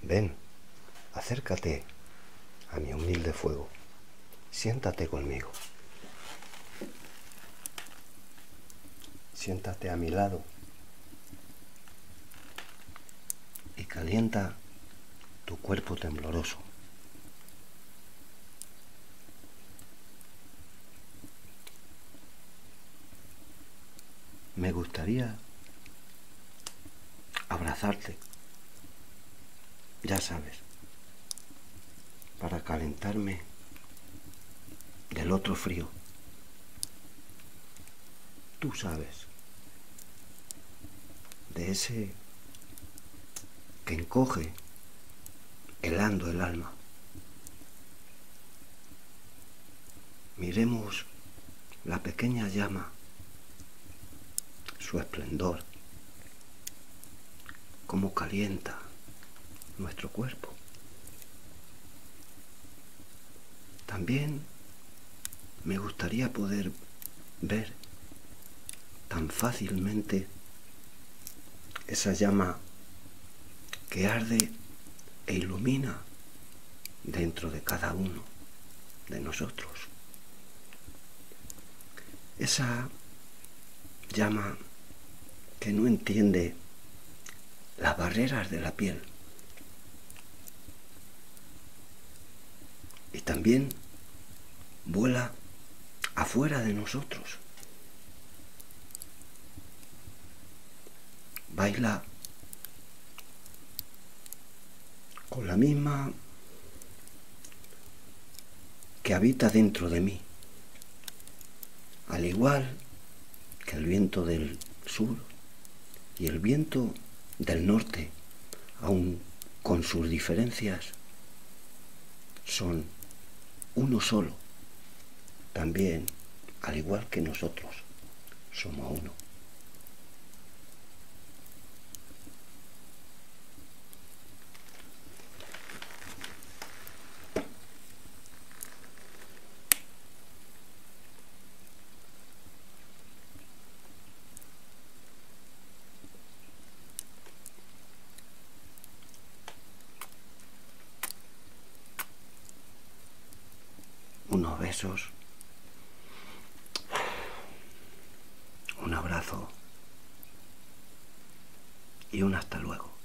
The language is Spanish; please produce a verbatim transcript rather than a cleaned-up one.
Ven, acércate a mi humilde fuego. Siéntate conmigo. Siéntate a mi lado y calienta tu cuerpo tembloroso. Me gustaría abrazarte, ya sabes, para calentarme del otro frío. Tú sabes, de ese que encoge helando el alma. Miremos la pequeña llama, su esplendor, cómo calienta nuestro cuerpo. También me gustaría poder ver tan fácilmente esa llama que arde e ilumina dentro de cada uno de nosotros. Esa llama que no entiende las barreras de la piel. Y también vuela afuera de nosotros. Baila con la misma que habita dentro de mí. Al igual que el viento del sur y el viento del norte, aun con sus diferencias, son uno solo. También, al igual que nosotros, somos uno. Unos besos, un abrazo y un hasta luego.